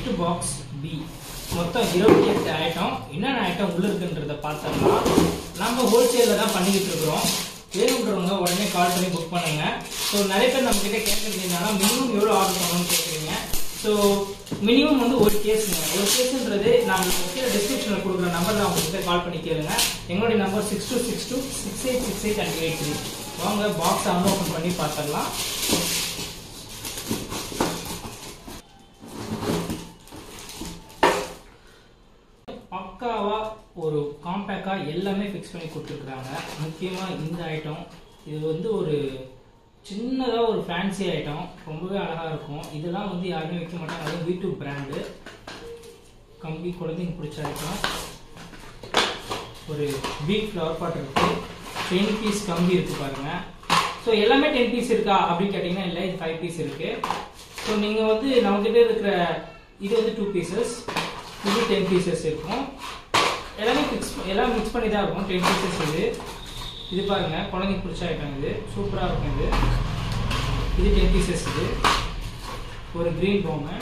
Box B. மொத்தம் 28 item. என்னென்ன item உள்ள இருக்குன்றத பார்த்தோம்னா நம்ம ஹோல்சேல்ல தான் பண்ணிக்கிட்டு இருக்கிறோம். வேணுன்றவங்க உடனே கால் பண்ணி புக் பண்ணுங்க. ஸோ நிறைய பேர் நம்ம கிட்ட கேட்கறதுனால மினிமம் எவ்வளோ ஆர்டர் பண்ணணும்னு கேட்குறீங்க. ஸோ மினிமம் வந்து ஒரு கேஸுங்க. ஒரு கேஸுன்றது நான் டிஸ்கிரிப்ஷனில் கொடுக்குற நம்பர் தான் உங்ககிட்ட கால் பண்ணி கேளுங்க. எங்களுடைய நம்பர் 62626868 and 83. வாங்க பாக்ஸ் அன்ஓப்பன் பண்ணி பார்த்துடலாம். பக்காவா ஒரு காம்பேக்டா எல்லாமே ஃபிக்ஸ் பண்ணி கொடுத்துருக்காங்க. முக்கியமா இந்த ஐட்டம் இது வந்து ஒரு சின்னதா ஒரு ஃபேன்சி ஐட்டம், ரொம்பவே அழகா இருக்கும். இதெல்லாம் வந்து யாருமே வைக்க மாட்டாங்க. அது V2 பிராண்டு கம்பி, குழந்தைங்க பிடிச்ச ஐட்டம். ஒரு பிக் ஃப்ளவர் பாட் இருக்கு, 10 பீஸ் கம்பி இருக்கு பாருங்க. ஸோ எல்லாமே 10 பீஸ் இருக்கா அப்படின்னு கேட்டீங்கன்னா இல்லை, இது 5 பீஸ் இருக்கு. ஸோ நீங்க வந்து நம்மகிட்ட இருக்கிற இது வந்து 2 பீசஸ், இது 10 பீசஸ் இருக்கும். எல்லாமே எல்லாம் மிக்ஸ் பண்ணி தான் இருக்கும். 10 பீசஸ் இது பாருங்க, குழந்தைங்க பிடிச்ச ஐட்டம். இது சூப்பரா இருக்கும். இது 10 பீசஸ். இது ஒரு கிரீன் பொம்மை,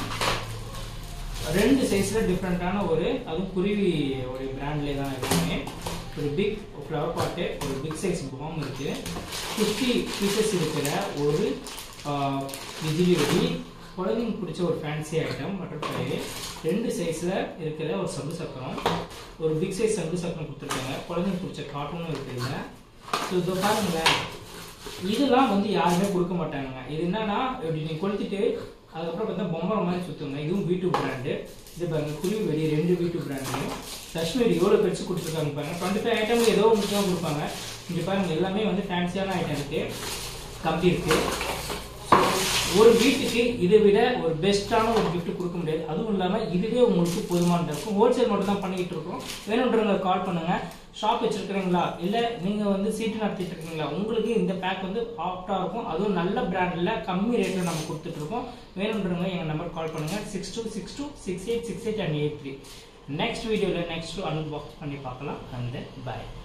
2 சைஸ்ல டிஃப்ரெண்டான அதுவும் குருவி ஒரு பிராண்ட்லேயே தான் இருக்குமே. ஒரு பிக் ஃப்ளவர் பாட்டு, ஒரு பிக் சைஸ் பாம் இருக்கு. 50 பீசஸ் இருக்கிற ஒரு விஜிலி வெடி, குழந்தைங்க பிடிச்ச ஒரு ஃபேன்சி ஐட்டம். பட்டர்ஃப்ளை 2 சைஸ்ல இருக்கிற ஒரு சங்கு சக்கரம், ஒரு பிக் சைஸ் சங்கு சக்கரம் கொடுத்துருக்காங்க. குழந்தைங்க பிடிச்ச கார்ட்டூனும் இருக்குங்க. ஸோ இதை பாருங்களேன், இதெல்லாம் வந்து யாருமே கொடுக்க மாட்டாங்க. இது என்னன்னா இப்படி நீங்க கொளுத்திட்டு அதுக்கப்புறம் பார்த்தா பொம்பரை மாதிரி சுத்துங்க. இதுவும் V2 பிராண்டு. இது பாருங்க, குருவி வெடி 2 V2 பிராண்டு. காஷ்மீர் எவ்வளோ பெருசு கொடுத்துருக்காங்க பாருங்க. 25 ஐட்டம் ஏதோ ஒன்று தான் கொடுப்பாங்க. இங்கே பாருங்க, எல்லாமே வந்து ஃபேன்சியான ஐட்டம் இருக்கு, கம்பி இருக்கு. ஒரு வீட்டுக்கு இதை விட ஒரு பெஸ்டான ஒரு கிஃப்ட் கொடுக்க முடியாது. அதுவும் இல்லாமல் இதுவே உங்களுக்கு போதுமானதாக இருக்கும். ஹோல்சேல் மட்டும் தான் பண்ணிக்கிட்டு இருக்கோம். வேணுன்றவங்க கால் பண்ணுங்க. ஷாப் வச்சிருக்கிறீங்களா, இல்லை நீங்கள் வந்து சீட்டு நடத்திட்டு இருக்கீங்களா, உங்களுக்கு இந்த பேக் வந்து ஆப்டாக இருக்கும். அதுவும் நல்ல பிராண்டில் கம்மி ரேட்டில் நம்ம கொடுத்துட்டு இருக்கோம். வேணுன்றவங்க எங்கள் நம்பர் கால் பண்ணுங்க. 62626868 and 83. நெக்ஸ்ட் வீடியோவில் நெக்ஸ்ட் அன்பாக்ஸ் பண்ணி பார்க்கலாம். And then by.